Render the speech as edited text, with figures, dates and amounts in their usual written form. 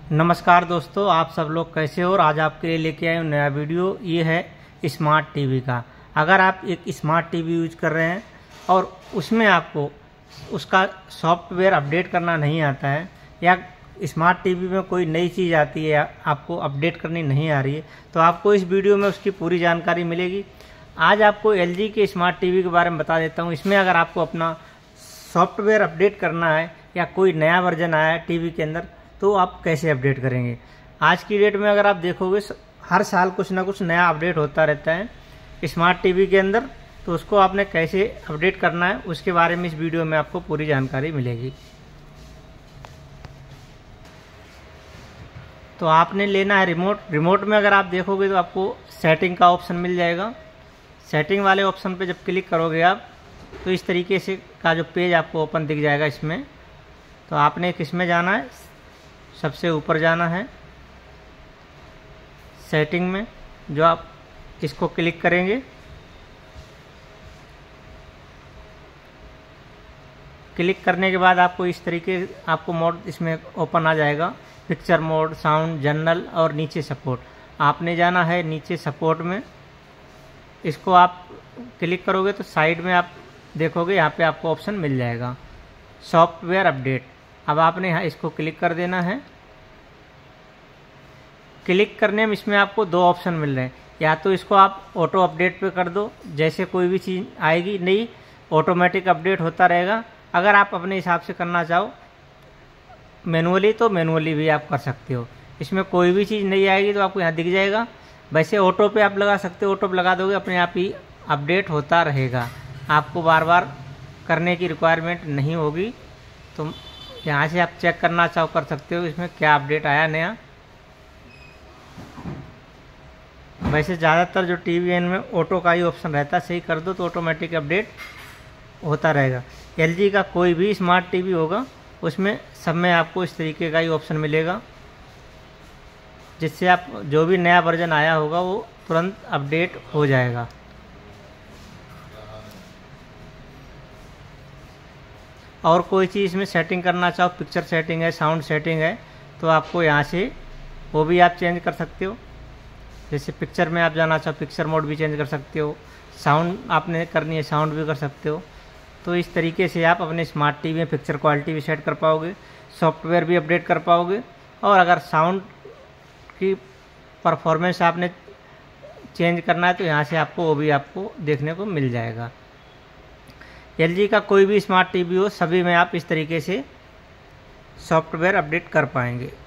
नमस्कार दोस्तों, आप सब लोग कैसे हो। और आज आपके लिए लेके आए नया वीडियो। ये है स्मार्ट टीवी का। अगर आप एक स्मार्ट टीवी यूज कर रहे हैं और उसमें आपको उसका सॉफ्टवेयर अपडेट करना नहीं आता है, या स्मार्ट टीवी में कोई नई चीज़ आती है या आपको अपडेट करनी नहीं आ रही है, तो आपको इस वीडियो में उसकी पूरी जानकारी मिलेगी। आज आपको LG के स्मार्ट टीवी के बारे में बता देता हूँ। इसमें अगर आपको अपना सॉफ्टवेयर अपडेट करना है या कोई नया वर्जन आया है टीवी के अंदर, तो आप कैसे अपडेट करेंगे। आज की डेट में अगर आप देखोगे, हर साल कुछ ना कुछ नया अपडेट होता रहता है स्मार्ट टीवी के अंदर, तो उसको आपने कैसे अपडेट करना है उसके बारे में इस वीडियो में आपको पूरी जानकारी मिलेगी। तो आपने लेना है रिमोट में अगर आप देखोगे तो आपको सेटिंग का ऑप्शन मिल जाएगा। सेटिंग वाले ऑप्शन पे जब क्लिक करोगे आप, तो इस तरीके से का जो पेज आपको ओपन दिख जाएगा। इसमें तो आपने किसमें जाना है, सबसे ऊपर जाना है सेटिंग में। जो आप इसको क्लिक करेंगे, क्लिक करने के बाद आपको इस तरीके आपको मोड इसमें ओपन आ जाएगा। पिक्चर मोड, साउंड, जनरल और नीचे सपोर्ट। आपने जाना है नीचे सपोर्ट में। इसको आप क्लिक करोगे तो साइड में आप देखोगे, यहाँ पे आपको ऑप्शन मिल जाएगा सॉफ्टवेयर अपडेट। अब आपने यहाँ इसको क्लिक कर देना है। क्लिक करने में इसमें आपको दो ऑप्शन मिल रहे हैं। या तो इसको आप ऑटो अपडेट पे कर दो, जैसे कोई भी चीज़ आएगी नहीं ऑटोमेटिक अपडेट होता रहेगा। अगर आप अपने हिसाब से करना चाहो मैनुअली, तो मैनुअली भी आप कर सकते हो। इसमें कोई भी चीज़ नहीं आएगी तो आपको यहाँ दिख जाएगा। वैसे ऑटो पे आप लगा सकते हो, ऑटो पे लगा दोगे अपने आप ही अपडेट होता रहेगा, आपको बार बार करने की रिक्वायरमेंट नहीं होगी। तो यहाँ से आप चेक करना चाहो कर सकते हो इसमें क्या अपडेट आया नया। वैसे ज़्यादातर जो टीवी में ऑटो का ही ऑप्शन रहता है, सही कर दो तो ऑटोमेटिक अपडेट होता रहेगा। LG का कोई भी स्मार्ट टीवी होगा उसमें सब में आपको इस तरीके का ही ऑप्शन मिलेगा, जिससे आप जो भी नया वर्जन आया होगा वो तुरंत अपडेट हो जाएगा। और कोई चीज़ इसमें सेटिंग करना चाहो, पिक्चर सेटिंग है, साउंड सेटिंग है, तो आपको यहाँ से वो भी आप चेंज कर सकते हो। जैसे पिक्चर में आप जाना चाहो, पिक्चर मोड भी चेंज कर सकते हो। साउंड आपने करनी है, साउंड भी कर सकते हो। तो इस तरीके से आप अपने स्मार्ट टीवी में पिक्चर क्वालिटी भी सेट कर पाओगे, सॉफ्टवेयर भी अपडेट कर पाओगे। और अगर साउंड की परफॉर्मेंस आपने चेंज करना है तो यहाँ से आपको वो भी आपको देखने को मिल जाएगा। LG का कोई भी स्मार्ट टीवी हो, सभी में आप इस तरीके से सॉफ्टवेयर अपडेट कर पाएंगे।